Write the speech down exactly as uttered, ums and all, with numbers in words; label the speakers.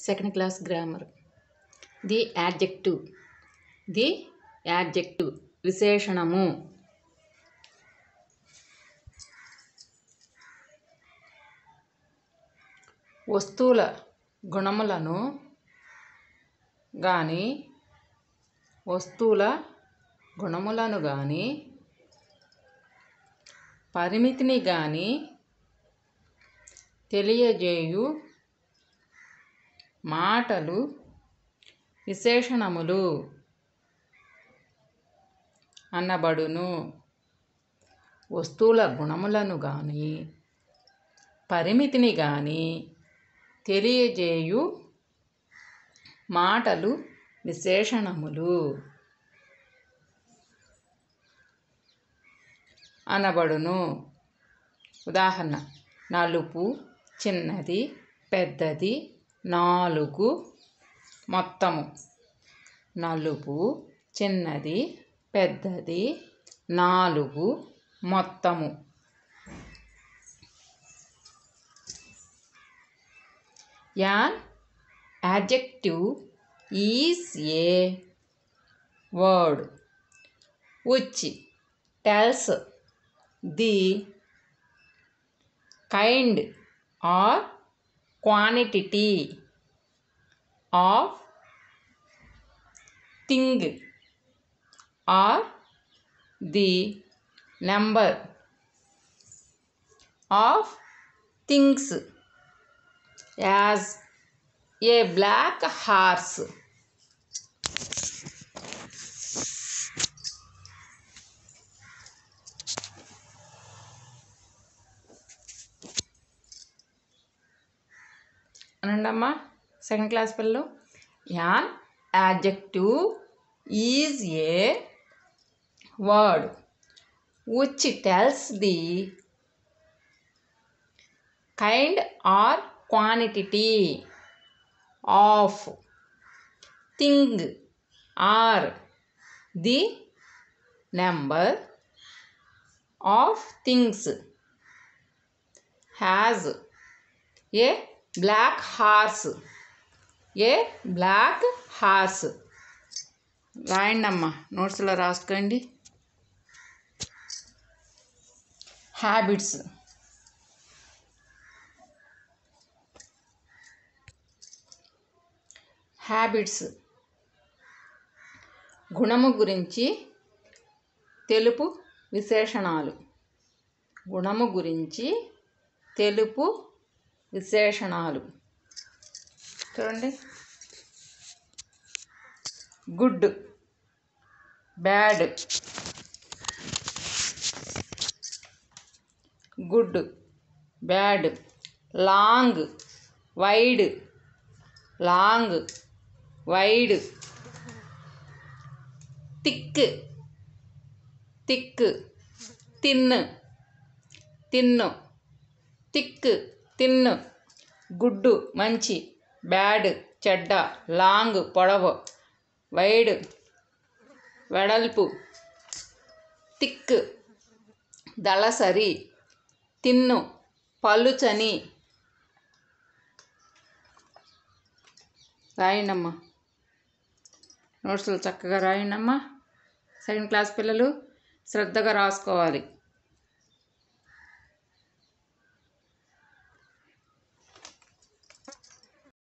Speaker 1: Second class grammar. The adjective. The adjective. విశేషణము. వస్తువుల గుణములను గాని వస్తువుల గుణములను గాని పరిమితిని గాని తెలియజేయు మాటలు విశేషణములు అనబడును. వస్తువుల గుణములను గాని పరిమితిని గాని తెలియజేయు మాటలు విశేషణములు అనబడును. ఉదాహరణ: నలుపు, చిన్నది, పెద్దది, నాలుగు, మొత్తము. నలుపు, చిన్నది, పెద్దది, నాలుగు, మొత్తము. An adjective is a word which tells the kind or quantity of thing or the number of things, as a black horse. అనండమ్మా సెకండ్ క్లాస్ పిల్లలు. An adjective is a word which tells the kind or quantity of thing or the number of things, has a black horse. a black horse. రాయండి అమ్మా, నోట్స్లో రాసుకోండి. Habits. Habits గుణము గురించి తెలుపు విశేషణాలు. గుణము గురించి తెలుపు విశేషణాలు. చూడండి: good, bad. Good, bad. Long, wide. Long, wide. Thick, thick. Thin, thin. Thick, thin. Good మంచి, బ్యాడ్ చెడ్డ. లాంగ్ పొడవు, వైడ్ వెడల్పు. థిక్ దళసరి, థిన్ పలుచని. రాయండమ్మా, నోట్స్లు చక్కగా రాయండమ్మా. సెకండ్ క్లాస్ పిల్లలు శ్రద్ధగా రాసుకోవాలి.